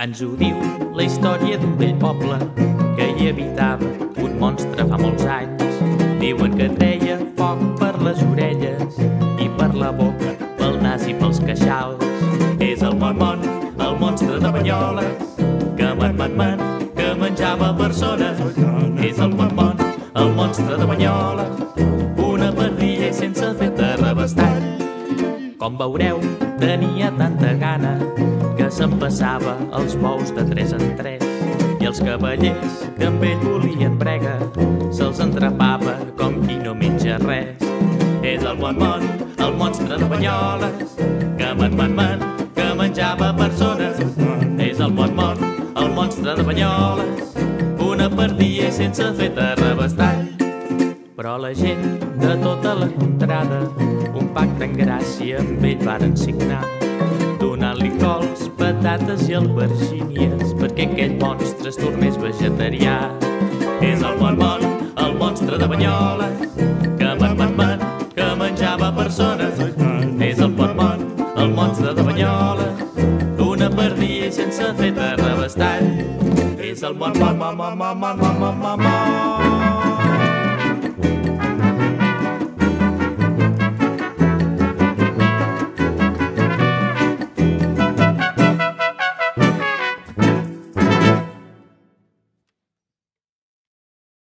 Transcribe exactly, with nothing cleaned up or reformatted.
Ens ho diu la història d'un vell poble que hi habitava un monstre fa molts anys. Diuen que treia foc per les orelles i per la boca, pel nas i pels queixals. És el Mon-Mon, el monstre de Banyoles, que man, man, man, que menjava persones. És el Mon-Mon, el monstre de Banyoles, una pardilla sense fet de rebestall. Com veureu, tenia tanta gana que se'n passava els bous de tres en tres, i els cavallers que amb ell volien brega se'ls entrapava com qui no menja res. És el Mon-Mon, el monstre de Banyoles, que man, man, man, que menjava persones. És el Mon-Mon, el monstre de Banyoles, una pardilla sense fet de rebestall. Però la gent de tota la contrada un pacte en gràcia amb ell varen signar, donant-li cols, patates i albergínies perquè aquell monstre es tornés vegetarià. És el Mon-Mon, el monstre de Banyoles, que man, man, man, que menjava persones. És el Mon-Mon, el monstre de Banyoles, una pardilla sense fet de rebestall. És el Mon-Mon, Mon-Mon, Mon-Mon, Mon-Mon, Mon-Mon.